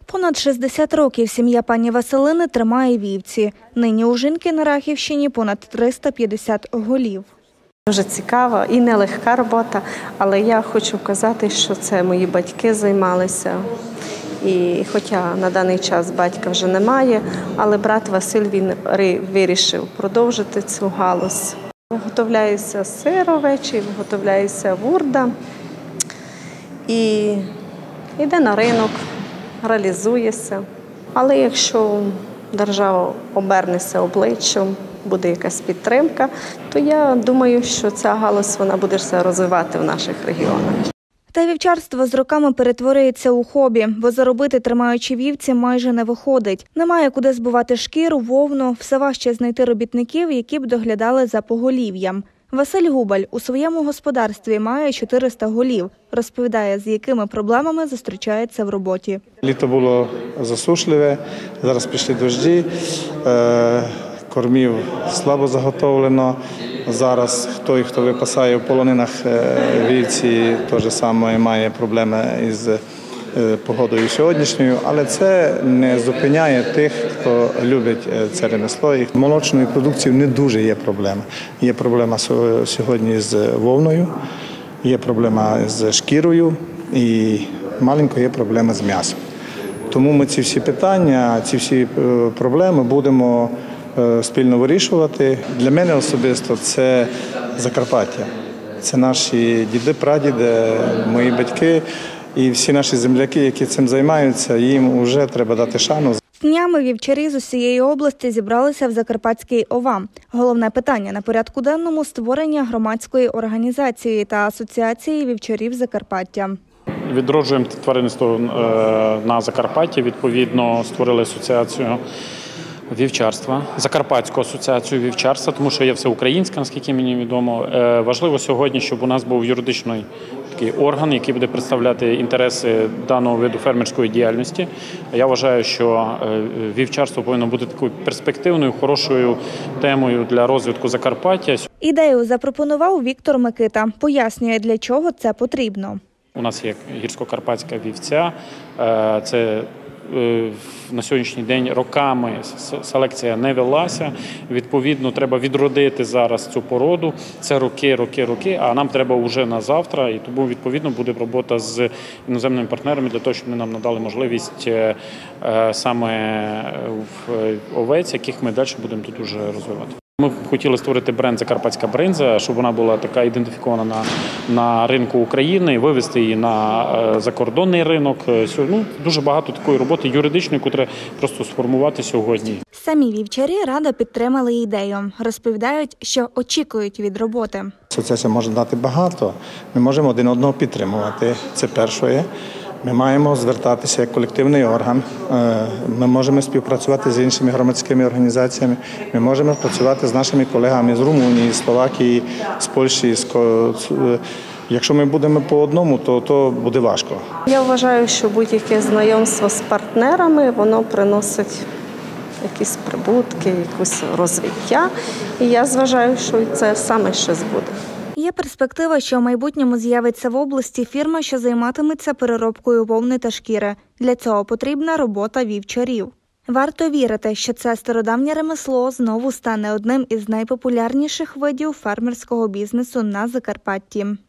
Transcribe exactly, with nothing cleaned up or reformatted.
Понад шістдесят років сім'я пані Василини тримає вівці. Нині у жінки на Рахівщині понад триста п'ятдесят голів. Дуже цікава і нелегка робота, але я хочу вказати, що це мої батьки займалися. І хоча на даний час батька вже немає, але брат Василь він вирішив продовжити цю галузь. Виготовляється сир овечий, виготовляється вурда і йде на ринок, реалізується. Але якщо держава обернеться обличчям, буде якась підтримка, то я думаю, що ця галузь вона буде все розвивати в наших регіонах. Та вівчарство з роками перетворюється у хобі, бо заробити, тримаючи вівці, майже не виходить. Немає куди збувати шкіру, вовну, все важче знайти робітників, які б доглядали за поголів'ям. Василь Губаль у своєму господарстві має чотириста голів. Розповідає, з якими проблемами зустрічається в роботі. Літо було засушливе, зараз пішли дощі, кормів слабо заготовлено. Зараз той, хто випасає в полонинах вівці, теж саме має проблеми із погодою сьогоднішньою, але це не зупиняє тих, хто любить це ремесло. І молочної продукції не дуже є проблема. Є проблема сьогодні з вовною, є проблема з шкірою і маленько є проблема з м'ясом. Тому ми ці всі питання, ці всі проблеми будемо спільно вирішувати. Для мене особисто це Закарпаття. Це наші діди, прадіди, мої батьки і всі наші земляки, які цим займаються, їм вже треба дати шану. Днями вівчарі з усієї області зібралися в Закарпатський ОВА. Головне питання на порядку денному – створення громадської організації та асоціації вівчарів Закарпаття. Відроджуємо тваринництво на Закарпатті, відповідно створили асоціацію вівчарства, Закарпатську асоціацію вівчарства, тому що є всеукраїнська, наскільки мені відомо. Важливо сьогодні, щоб у нас був юридичний такий орган, який буде представляти інтереси даного виду фермерської діяльності. Я вважаю, що вівчарство повинно бути такою перспективною, хорошою темою для розвитку Закарпаття. Ідею запропонував Віктор Микита. Пояснює, для чого це потрібно. У нас є гірсько-карпатська вівця. Це на сьогоднішній день роками селекція не велася. Відповідно, треба відродити зараз цю породу. Це роки, роки, роки, а нам треба вже на завтра. І тому, відповідно, буде робота з іноземними партнерами для того, щоб вони нам надали можливість саме овець, яких ми далі будемо тут уже розвивати. Ми хотіли створити бренд «Закарпатська бринза», щоб вона була така ідентифікована на, на ринку України, вивести її на закордонний ринок. Ну, дуже багато такої роботи юридичної, яку треба просто сформувати сьогодні. Самі вівчарі радо підтримали ідею. Розповідають, що очікують від роботи. Асоціація може дати багато. Ми можемо один одного підтримувати. Це перше. Ми маємо звертатися як колективний орган, ми можемо співпрацювати з іншими громадськими організаціями, ми можемо працювати з нашими колегами з Румунії, з Словакії, з Польщі. Якщо ми будемо по одному, то, то буде важко. Я вважаю, що будь-яке знайомство з партнерами, воно приносить якісь прибутки, якусь розвиття. І я вважаю, що це саме щось буде. Є перспектива, що в майбутньому з'явиться в області фірма, що займатиметься переробкою вовни та шкіри. Для цього потрібна робота вівчарів. Варто вірити, що це стародавнє ремесло знову стане одним із найпопулярніших видів фермерського бізнесу на Закарпатті.